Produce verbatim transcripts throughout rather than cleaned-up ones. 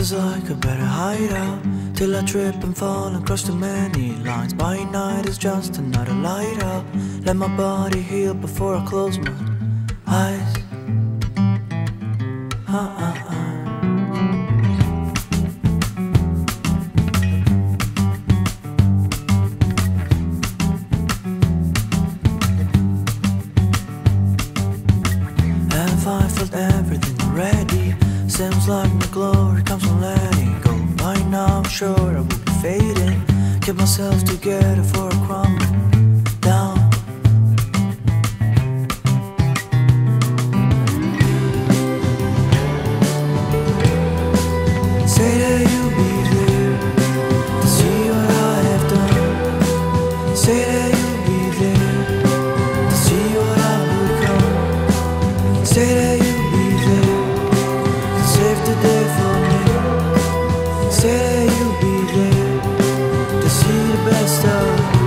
feels like a better hideout, till I trip and fall and cross too many lines. By night is just another light out. Let my body heal before I close my eyes. uh, uh, uh. Have I felt everything already? Seems like my glory comes from letting go. By now I'm sure I will be fading. Keep myself together for a crumble down. Say that you'll be there to see what I have done. Say that you'll be there to see what I've become. Say that you'll be there to save the day for me. Say that you'll be there to see the best of me.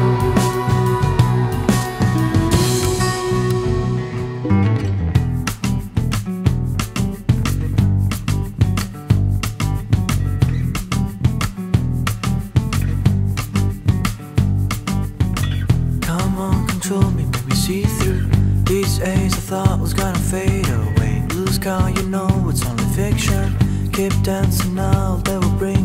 Come on, control me, make me see through these days I thought was gonna fade away. Lose count, you know it's only fiction. Keep dancing now, they will bring